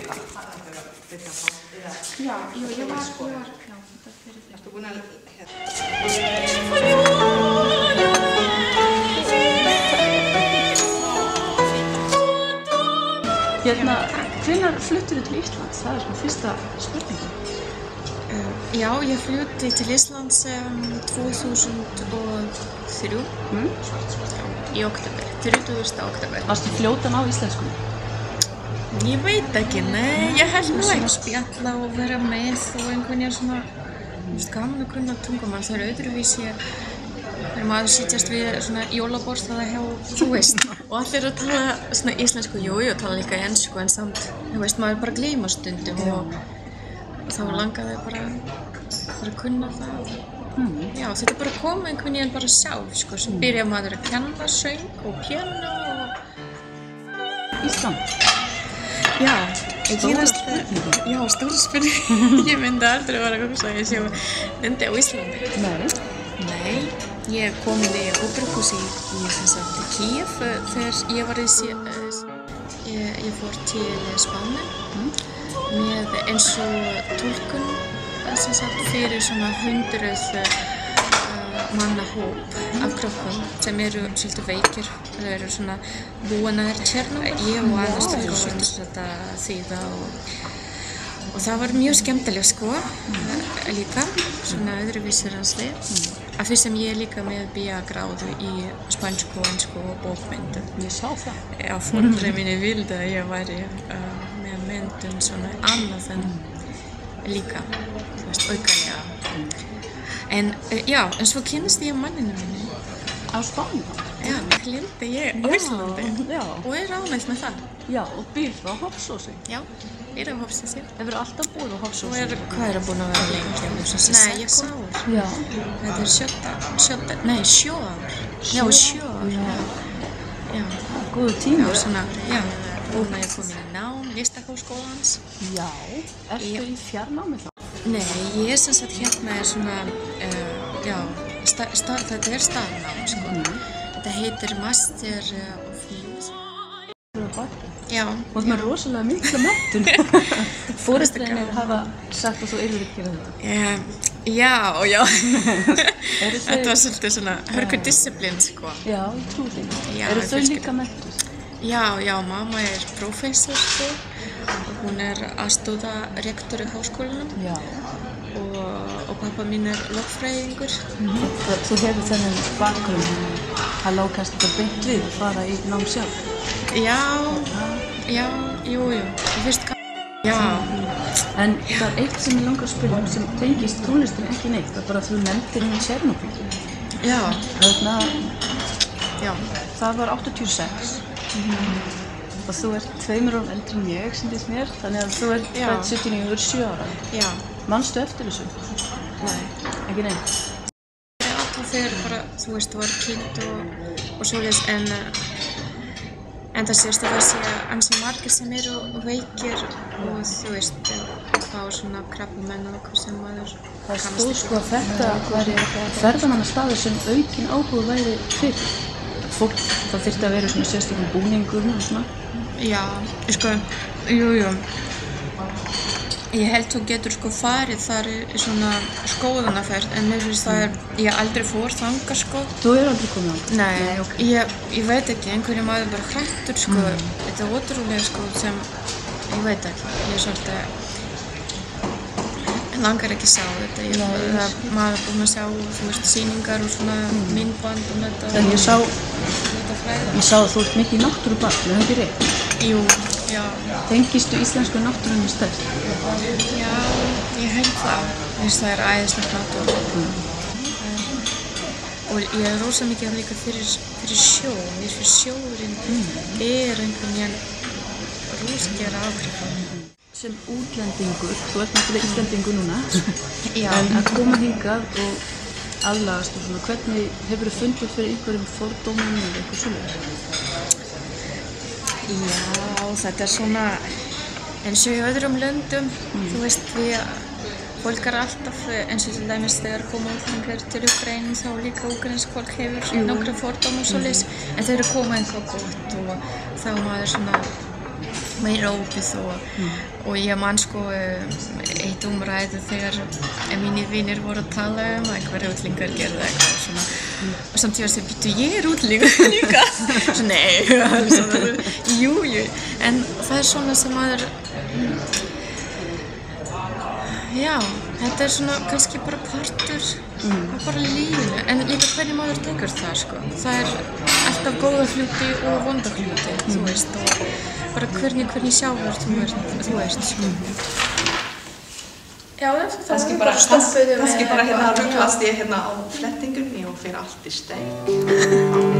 Já, ég var, já, þetta fyrir þér. Ertu búin að... Hvenær fluttir þú til Íslands? Það svona fyrsta spurningin. Já, ég flutti til Íslands 2003 í oktober, 30. oktober. Varstu fljótan á íslensku? Ég veit ekki, nei, ég held nú ekki að spjalla og vera með og einhvern veginn svona, gaman að kunna tungumál. Það öðruvísi þegar maður sitjast við svona jólaborðstaða hjá, þú veist, og allir að tala svona íslensku, jú, tala líka ensku, en samt, þú veist, maður bara gleyma stundum og þá langaði bara að kunna það. Já, þetta bara koma einhvern veginn bara sjálf, sko, sem byrja maður að kenna söng og píanó og... Ísland? Já, stóra spurning. Já, stóra spurning. Ég myndi aldrei vera að hugsa að ég sé myndi á Íslandi. Nei, ég kom inn í óperahúsi í Kíev þegar ég var ég fór til Spáni með eins og túlkun fyrir svona 100 manna hóp af krökkum sem eru svolítið veikir. Það eru svona búinir hérna. Ég og annars fyrir svolítið þýða og það var mjög skemmtilega sko líka, svona öðruvísir hans við. Af því sem ég líka með BA-gráðu í spænsku, ensku og bókmyndum. Ég sá það. Já, foreldrar mínir vildu að ég væri með myndum svona annað en líka, þú veist, aukalega. En já, en svo kynnist ég manninu minni. Á Spáni? Já, gleymdi ég á Íslandi. Já. Og ánægð með það. Já, og býr frá Hofsósi. Já, býr á Hofsósi. Hefur alltaf búið á Hofsósi? Og hvað búin að vera lengi? Nei, ég kom. 6 ár. Já. Þetta er 7 ár. Já, 7 ár. Já. Góður tími. Já, svona, já. Og ég kom inn í nám, Listaháskólans. Já. Ertu í fjarnámi þá? Nei, ég sem sagt hérna er svona, já, þetta er staðnám, sko. Þetta heitir Master of Music. Já. Og það er rosalega mikla menntun. Foreldrar hafa sagt að þú yrðir ekki að gera þetta. Já. Þetta var svolítið svona hörkudisciplín, sko. Já, ég trúi því. Eru þau líka menntuð? Já, mamma er prófessor, sko. Hún er aðstoðarrektor í háskólanum. Já. Og pappa mín er lögfræðingur. Þú hefur þennan bakgrunn að lág kannski bara beint við að fara í nám sjálf. Jú. Já. En það er eitt sem ég langar að spyrja sem tengist tónlistin ekki neitt. Það er bara að þú nefndir Tjernobyl. Já. Það var 86. Og þú ert 2 árum eldri en ég, sýndist mér, þannig að þú ert fædd 79 og 7 ára. Já. Manstu eftir þessu? Nei. Ekki neitt? Alltaf þegar bara, þú veist, var kynnt og svoleiðis, en það sést að það sé ansi margir sem eru veikir og þú veist, fá svona krabbamein og eitthvað sem maður kannast. Það stóð sko að þetta væri ferðamannastaður sem aukinn áhuga væri fyrir. Fólk, það þyrfti að vera svona sérstaklega búningur og svona. Já, sko, jú. Ég held þú getur sko farið þar í svona skoðunarferð, en mér finnst það ég aldrei fór þangað sko. Þú aldrei komið á? Nei, okay. Ég veit ekki, einhverju maður bara hrættur sko. Þetta er ótrúlega sko sem, ég veit ekki, ég er svolítið, langar ekki að sjá þetta. Maður er búinn að sjá, þú veist, sýningar og svona myndband og þetta. En ég sá að þú ert mikið í náttúrubarn, er það ekki rétt? Jú, já. Tengistu íslensku náttúrunni sterkt? Já, ég held það. Það er æðislegt náttúra. Og ég er rosa mikið líka fyrir sjó. Mér finnst sjóurinn er einhvern veginn rosalega áhrif. Sem útlendingur, þú ert náttúrulega Íslendingur núna, en að koma hingað og aðlagast og svona, hvernig hefurðu fundið fyrir einhverjum fordómum eða eitthvað svoleiðis? Já, þetta er svona eins og í öðrum löndum, þú veist, fólk er alltaf, eins og til dæmis þegar koma útlendingar til Úkraínu þá líka úkraínsk fólk hefur nokkra fordóma og svoleiðis, en þau eru koma eitthvað gott og þá maður svona meira opið og ég man sko eitt umræðu þegar mínir vinir voru að tala að einhverja útlingar gerðu eitthvað svona og samt ég var að segja, býttu ég útlingur líka? Svo nei, jú, en það svona sem maður já, þetta svona kannski bara partur og bara lífinu, en líka hvernig maður tekur það sko, það alltaf góða hluti og vonda hluti, þú veist, og bara hvernig sjálfur, þú veist sko. Já, kannski bara hérna rugglast ég hérna á flettingunni og fyrir allt í steik.